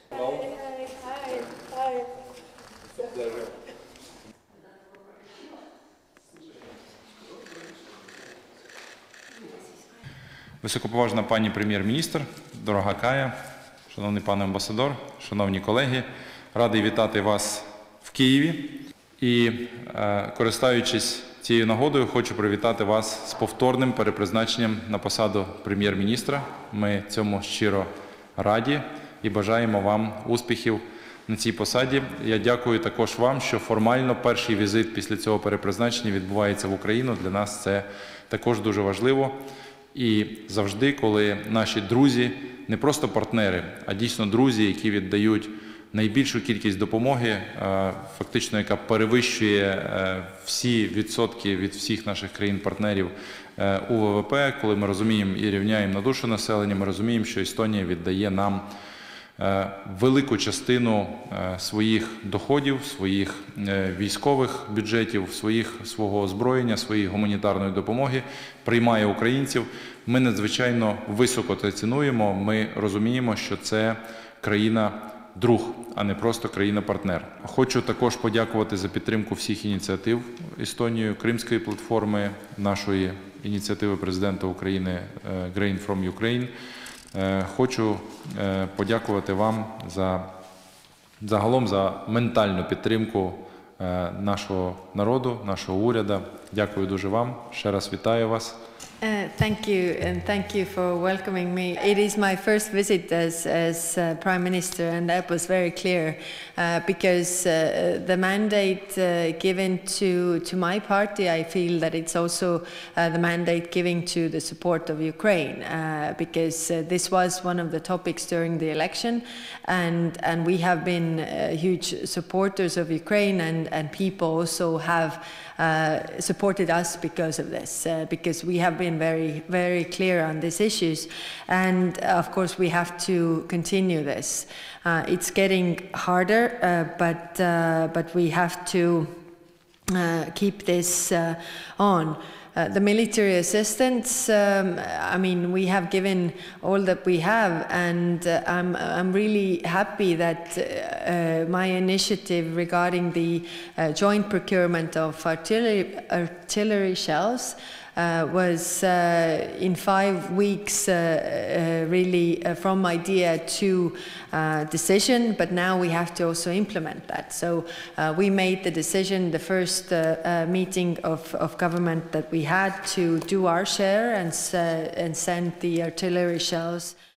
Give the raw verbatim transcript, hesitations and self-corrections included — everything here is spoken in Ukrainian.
Високоповажна пані прем'єр-міністр, дорога Кая, шановний пане амбасадор, шановні колеги, радий вітати вас в Києві і, користуючись цією нагодою, хочу привітати вас з повторним перепризначенням на посаду прем'єр-міністра. Ми цьому щиро раді і бажаємо вам успіхів на цій посаді. Я дякую також вам, що формально перший візит після цього перепризначення відбувається в Україну. Для нас це також дуже важливо. І завжди, коли наші друзі, не просто партнери, а дійсно друзі, які віддають найбільшу кількість допомоги, фактично, яка перевищує всі відсотки від всіх наших країн-партнерів у ВВП, коли ми розуміємо і рівняємо на душу населення, ми розуміємо, що Естонія віддає нам велику частину своїх доходів, своїх військових бюджетів, своїх, свого озброєння, своєї гуманітарної допомоги, приймає українців. Ми надзвичайно високо це цінуємо, ми розуміємо, що це країна-друг, а не просто країна-партнер. Хочу також подякувати за підтримку всіх ініціатив Естонією, Кримської платформи, нашої ініціативи президента України «Grain from Ukraine». Хочу подякувати вам за, загалом за ментальну підтримку нашого народу, нашого уряду. Дякую дуже вам. Ще раз вітаю вас. Uh, thank you, and thank you for welcoming me. It is my first visit as, as uh, Prime Minister, and that was very clear uh, because uh, the mandate uh, given to, to my party, I feel that it's also uh, the mandate giving to the support of Ukraine uh, because uh, this was one of the topics during the election, and, and we have been uh, huge supporters of Ukraine, and, and people also have Uh, supported us because of this, uh, because we have been very, very clear on these issues, and uh, of course we have to continue this. Uh, it's getting harder, uh, but uh, but we have to uh, keep this uh, on. Uh, the military assistance, um, I mean, we have given all that we have, and uh, I'm, I'm really happy that uh, uh, my initiative regarding the uh, joint procurement of artillery, artillery shells Uh, was uh, in five weeks uh, uh, really uh, from idea to uh, decision, but now we have to also implement that. So uh, we made the decision, the first uh, uh, meeting of, of government that we had to do our share and, uh, and send the artillery shells.